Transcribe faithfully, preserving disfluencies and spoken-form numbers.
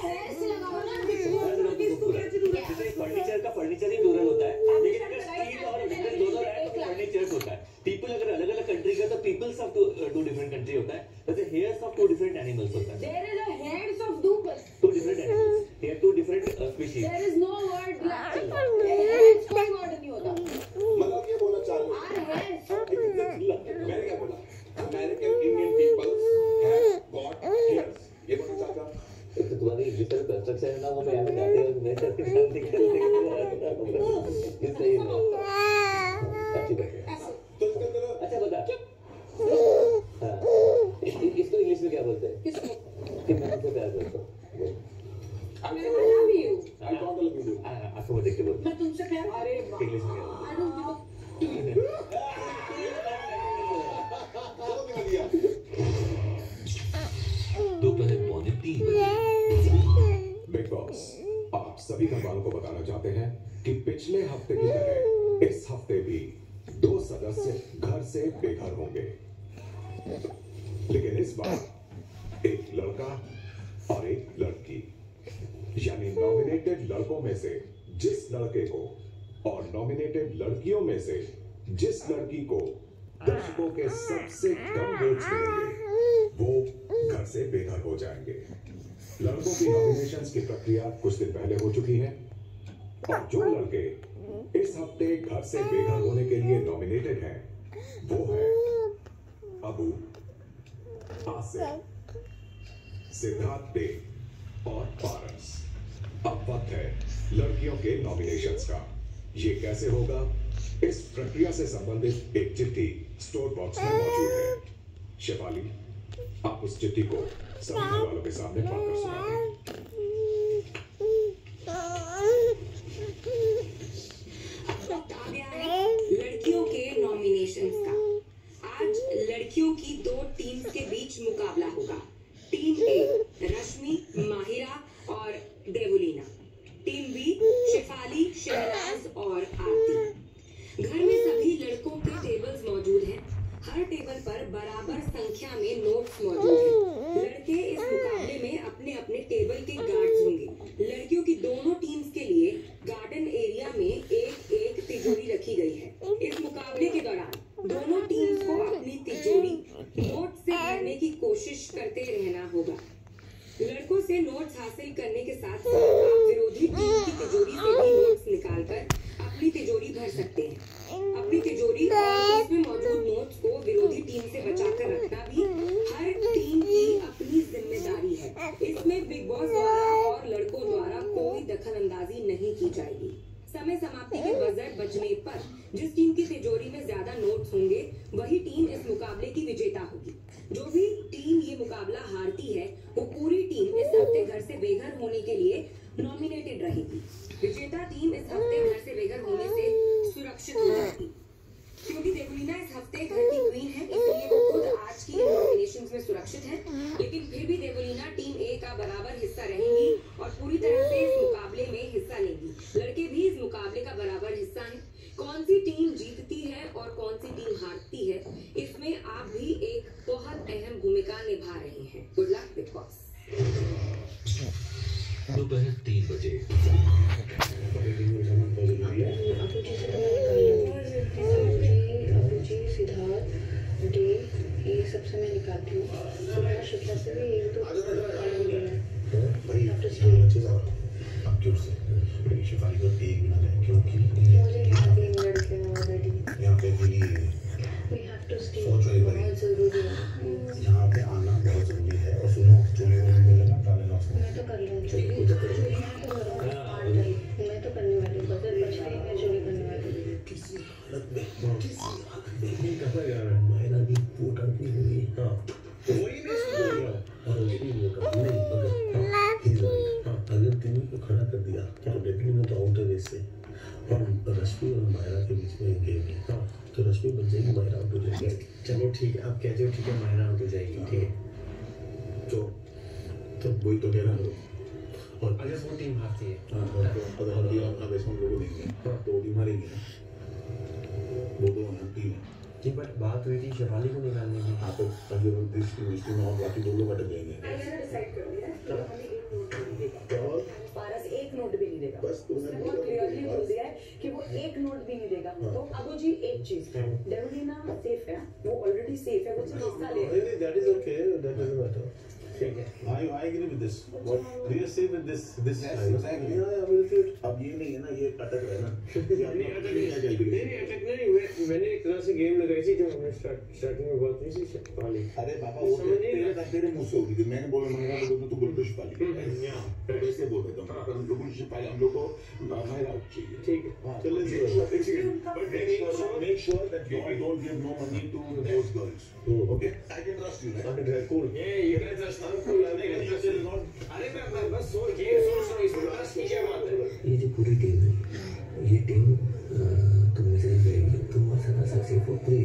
Furniture का furniture ही ड्यूरल होता है, लेकिन अगर स्टील और विंडोज दोनों रहे तो फर्नीचर होता है। पीपल अगर अलग अलग कंट्री का तो peoples of two different country होता है, वैसे hares of two different animals होता है। There is a heads of two two different animals, here two different uh, species। There is no word like heads, कोई word नहीं होता। मतलब ये बोलना चाह रहे Our heads। मैंने क्या बोला? American Indian peoples have got hairs। ये बोलना चाहता हूँ। एक तो तुम्हारी इंग्लिश में कंस्ट्रक्शन है ना, वो मैं यहाँ पे जाते हुए मैं करके जाते ये सही है, अच्छी बात है। तो इसका मतलब अच्छा बता, हाँ इसको इंग्लिश में क्या बोलते हैं? किसको? कि मैं तुमसे प्यार करता हूँ। I love you। I don't love you। आंखों में देख के बोल। मैं तुमसे प्यार, अरे वाह। इंग्लिश में क्या बोलते I don't give a दोपहर पौने तीन बजे। बिग बॉस आप सभी घर वालों को बताना चाहते हैं कि पिछले हफ्ते की तरह इस हफ्ते भी दो सदस्य घर से बेघर होंगे, लेकिन इस बार एक लड़का और एक लड़की, यानी नॉमिनेटेड लड़कों में से जिस लड़के को और नॉमिनेटेड लड़कियों में से जिस लड़की को दर्शकों के सबसे कम वोट्स मिलेंगे वो घर से बेघर हो जाएंगे। लड़कों की नॉमिनेशंस की प्रक्रिया कुछ दिन पहले हो चुकी है और जो लड़के इस हफ्ते घर से बेघर होने के लिए नॉमिनेटेड हैं वो है अबू, आसिफ, सिद्धार्थ डे और पारस। अब वक्त है लड़कियों के नॉमिनेशंस का। ये कैसे होगा, इस प्रक्रिया से संबंधित एक चिट्ठी स्टोर बॉक्स में मौजूद है। शेफाली, आप उस चिट्ठी को सभी घर वालों के सामने पढ़कर सुनाएं। वक्त आ गया है लड़कियों के नॉमिनेशंस का। आज लड़कियों की दो टीम्स के बीच मुकाबला होगा। टीम ए रश्मि, माहिरा और देवुलीना, टीम बी शेफाली, शहनाज और आरती। घर में सभी लड़कों के टेबल्स मौजूद हैं। हर टेबल पर बराबर संख्या में नोट्स मौजूद हैं। लड़के इस मुकाबले में अपने अपने टेबल के गार्ड्स होंगे। लड़कियों की दोनों टीम्स के लिए गार्डन एरिया में एक एक तिजोरी रखी गई है। इस मुकाबले के दौरान दोनों टीम्स को अपनी तिजोरी नोट से भरने की कोशिश करते रहना होगा। लड़कों से नोट्स हासिल करने के साथ साथ आप विरोधी टीम की तिजोरी से भी नोट्स निकालकर अपनी तिजोरी भर सकते हैं। अपनी तिजोरी और उसमें मौजूद नोट्स को विरोधी टीम से बचाकर रखना भी हर टीम की अपनी जिम्मेदारी है। इसमें बिग बॉस द्वारा और लड़कों द्वारा कोई दखल अंदाजी नहीं की जाएगी। समय समाप्ति के बजट बजने पर जिस टीम की तिजोरी में ज्यादा नोट्स होंगे वही टीम इस मुकाबले की विजेता होगी। जो भी टीम ये मुकाबला हारती है वो पूरी टीम इस हफ्ते घर से बेघर होने के लिए नॉमिनेटेड रहेगी। विजेता टीम इस हफ्ते घर से बेघर होने से सुरक्षित हो जाएगी। क्योंकि देवुलीना इस हफ्ते घर की क्वीन है, इसलिए वो खुद आज की नॉमिनेशंस में सुरक्षित है। लेकिन फिर भी देवुलीना टीम ए का बराबर हिस्सा रहेंगी और पूरी तरह से इस मुकाबले में हिस्सा लेंगी। लड़के भी इस मुकाबले का बराबर हिस्सा है। कौन सी टीम जीतती है और कौन सी टीम हारती है, इसमें आप भी एक बहुत अहम भूमिका निभा रहे हैं। Good luck Bigg Boss. दोपहर तीन बजे। सिद्धार्थ डे ये सबसे मैं निकालती हूँ। सुबह शुक्ला से भी एक दो भाई अच्छे से अब क्यों से मेरी शिफाली को एक मिला जाए क्योंकि मुझे यहाँ तीन लड़के हैं ऑलरेडी। यहाँ पे भी We have to stay। सोचो एक बार बहुत जरूरी है। यहाँ पे आना बहुत जरूरी है। और सुनो चोली वोली में लगा डाले ना उसको। मैं तो कर लूँ चोरी। चोरी मैं तो करूँगा। मैं तो करने वाली हूँ। बजट बच रही है, मैं चोरी करने वाली हूँ। किसी हालत में किसी हालत में नहीं कहा जा रहा है। मायना भी वोट आती हुई हाँ वही नहीं सुन रहा और वही वोट नहीं मगर हाँ अगर तीनों को खड़ा कर दिया तो डेफिनेटली तो आउट है वैसे। और रश्मि और मायरा के बीच में गेम है हाँ तो रश्मि बन जाएगी, मायरा आउट हो जाएगी। चलो ठीक है, आप कहते हो ठीक है मायरा आउट हो जाएगी, ठीक है तो तो वही तो कह रहा हूँ। और अगर वो टीम हारती है हाँ अगर हम ये अपना बेसमेंट लोगों देंगे हाँ तो वो टीम हारेगी ना। वो तो यहाँ टीम है जी, बट बात हुई थी शेफाली को निकालने की। हाँ तो अगर दृष्टि दृष्टि में और बाकी दो लोग अटक जाएंगे। मैंने डिसाइड कर लिया है। तो अबू जी एक चीज, डेविलिना सेफ है, वो ऑलरेडी सेफ है, वो सिर्फ हिस्सा ले रहा है। That is okay. That doesn't matter. ठीक है. I I agree with this. What do you say with this this Yes, time? exactly. Yeah, I will do it. अब ये नहीं है ना, ये अटक रहा है ना. नहीं अटक नहीं नहीं नहीं अटक नहीं मैं- मैंने एक तरह से गेम लगाई थी जब हमने स्टार्ट स्टार्टिंग में बात नहीं सी पाली. अरे बाबा वो समझ नहीं तेरे तेरे मुंह से होगी थी. मैंने बोला मैंने कहा तो तू गुलकुश पाली. Yeah. वैसे बोल रहे थे हम गुलकुश पाली हम लोग को बाहर आउट चाहिए. ठीक है. हाँ, चलो make sure- But make sure make sure that you don't give no money to those girls. Okay? I can trust you, right? Okay, cool. Yeah, you can trust me. Cool. अरे मैं मैं बस सोच गेम सोच रहा हूँ इसमें trust की क्या बात है. ये जो पूरी टीम है ये टीम तुम में से रहेगी, तुम और सना सबसे वो पूरी